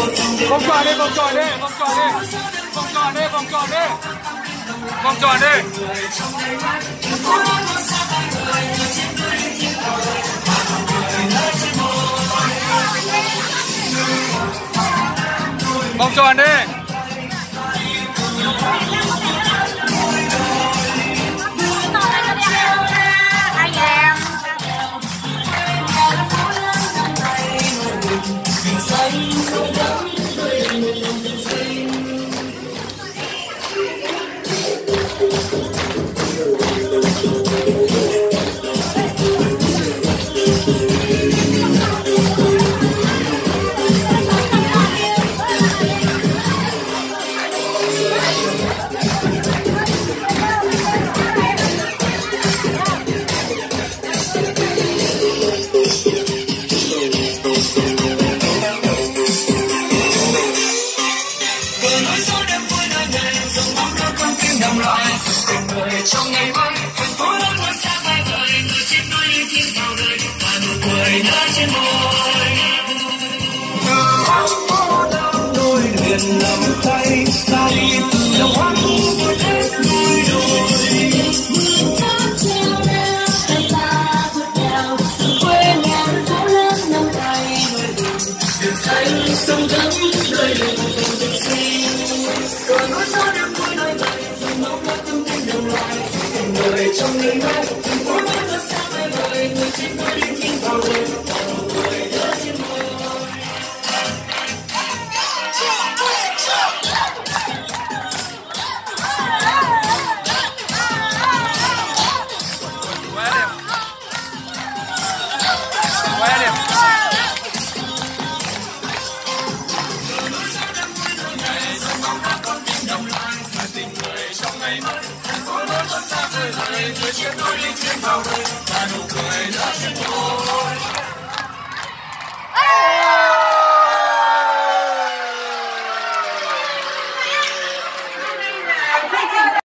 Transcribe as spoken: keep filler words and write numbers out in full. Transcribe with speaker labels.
Speaker 1: Vòng tròn đi, vòng tròn đi, vòng tròn đi, vòng tròn đi, vòng tròn đi, vòng tròn đi. Vòng tròn đi.
Speaker 2: Trong ngày mai thành phố lớn vẫn xa vời vợi, người trên núi linh thiêng vào đời và nụ cười nở trên môi. Từ hoang phố đang đôi liền nắm tay, ta đi từ đồng hoang vượt hết núi đồi. Vượt thác treo leo, tay ta vượt đèo, quê ngàn phố lớn nắm tay đôi đường. Đường xanh sông thắm đời đường từng từng sinh, cờ núi gió đêm vui nơi này, dòng máu mưa tương thanh đồng loài. Người trong ngày mai thành phố lớn rất xa vời vợi, người trên núi linh thiêng vào đời và nụ cười nở trên môi.
Speaker 1: Quá đẹp.
Speaker 2: Người trên núi linh thiêng vào đời và nụ cười nở trên môi.